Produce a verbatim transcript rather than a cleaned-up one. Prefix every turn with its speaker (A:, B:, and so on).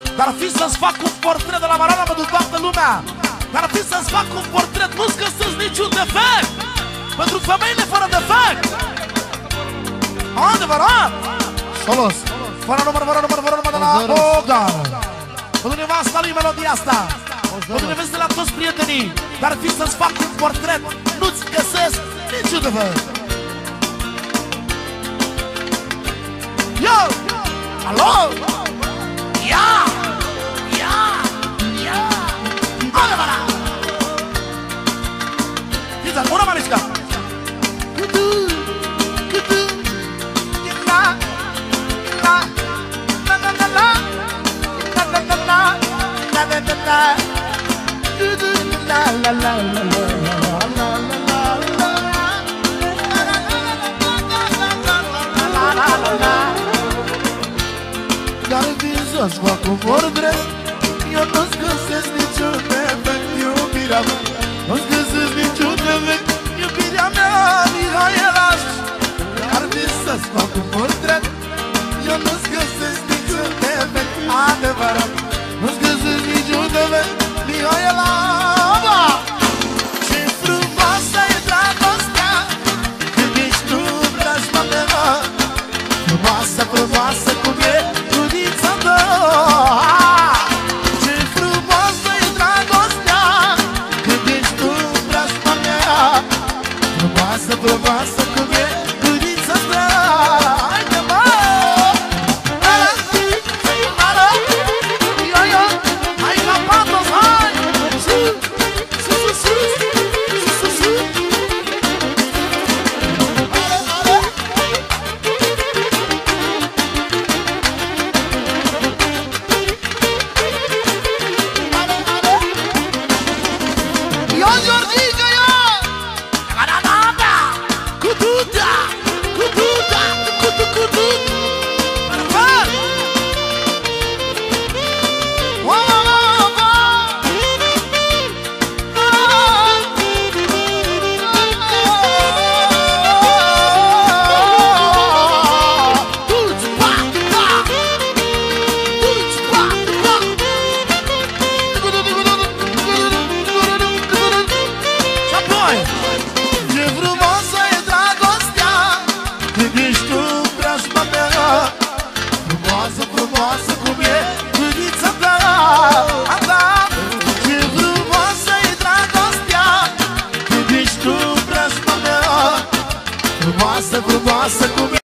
A: Dar fi să-ți fac un portret de la Marana pentru toată lumea. Dar fi să-ți fac un portret, nu-ți găsesc niciun defect pentru femeile fără defect. Adevărat. Solos. Fără număr, fără număr, fără număr de la Bogdan. Pentru nevasta lui melodia asta. Pentru neveste la toți prietenii. Dar fi să-ți fac un portret, nu-ți găsesc niciun defect. Yo! Alo! Ia! Ia! Ia! Adevărat! Fiți-a, una mai mișcă! Cutu! Cutu! La! La! La la la la! La la la la! La la la la! Cutu! La la la la la! La la la la! Dar vin să-ți fac un portret, eu nu-ți găsesc niciun defect, iubirea mea. Nu-ți găsesc niciun defect, iubirea mea, Mihaelaș. Dar vin să-ți fac un portret, eu nu-ți găsesc niciun defect, adevărat. Nu-ți găsesc niciun defect, Mihaelaș. Ce frumoasă e dragostea, când ești tu, preajma mea. Frumoasă, frumoasă cum e iubița ta. Ce frumoasă e dragostea, când ești tu, preajma mea. Frumoasă, frumoasă cum e iubița ta. Haide, mă! Hai ca patos, hai! Sus, sus, sus, sus, sus, sus. Frumoasă, frumoasă cum